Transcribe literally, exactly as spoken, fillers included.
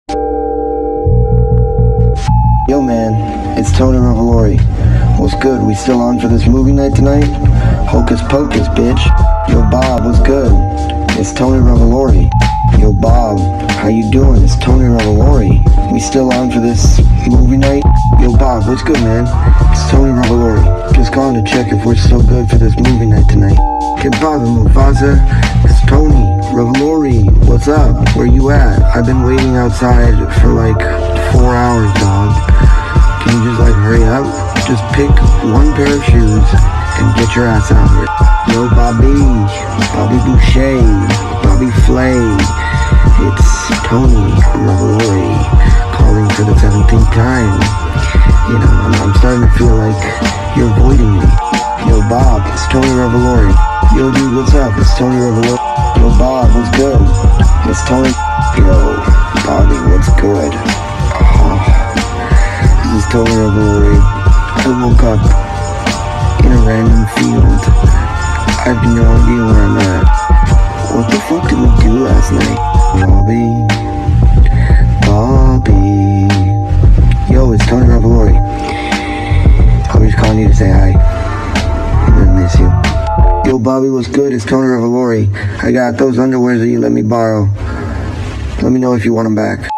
Yo man, it's Tony Revolori. What's good? We still on for this movie night tonight? Hocus pocus, bitch. Yo Bob, what's good? It's Tony Revolori. Yo Bob, how you doing? It's Tony Revolori. We still on for this movie night? Yo Bob, what's good, man? It's Tony Revolori. Just calling to check if we're still good for this movie night tonight. Que Bob and Mufasa, it's Tony Revolori. What's up? Where you at? I've been waiting outside for like four hours, dog. Can you just like hurry up? Just pick one pair of shoes and get your ass out here. Yo Bobby, Bobby Boucher, Bobby Flay. It's Tony Revolori calling for the seventeenth time. You know, I'm, I'm starting to feel like you're avoiding me. Yo Bob, it's Tony Revolori. Yo dude, what's up? It's Tony Revolori. Yo Bob, what's good? It's Tony. Yo Bobby, what's good? Oh, this is Tony Revolori. I woke up in a random field. I have no idea where I'm at. What the fuck did we do last night? Bobby, Bobby. Yo, it's Tony Revolori. I was just calling you to say hi. I miss you. Yo, Bobby, what's good? It's Tony Revolori. I got those underwears that you let me borrow. Let me know if you want them back.